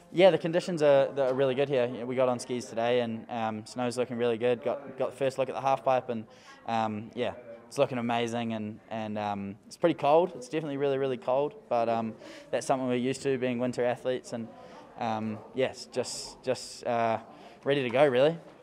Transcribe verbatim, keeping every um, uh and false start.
Yeah, the conditions are, are really good here. We got on skis today, and um, snow's looking really good. Got got the first look at the half pipe, and um, yeah, it's looking amazing. And and um, it's pretty cold. It's definitely really really cold, but um, that's something we're used to being winter athletes. And um, yes, just just uh, ready to go really.